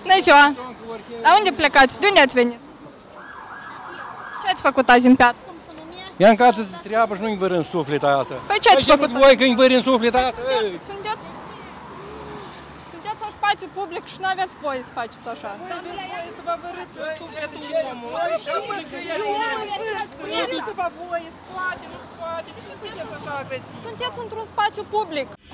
Bună ziua! La unde plecați? De unde ați venit? Ce ați făcut azi în piață? I-am casă de treabă și nu-i văr în suflet asta. Păi ce ați făcut? Voi că-i văr în suflet asta? Sunteți în spațiu public și nu aveți voie să faceți așa. Nu aveți voie să vă vărâți în sufletul omului. Nu să vă voie, spate, nu spate. De ce sunteți așa agresivi? Sunteți într-un spațiu public.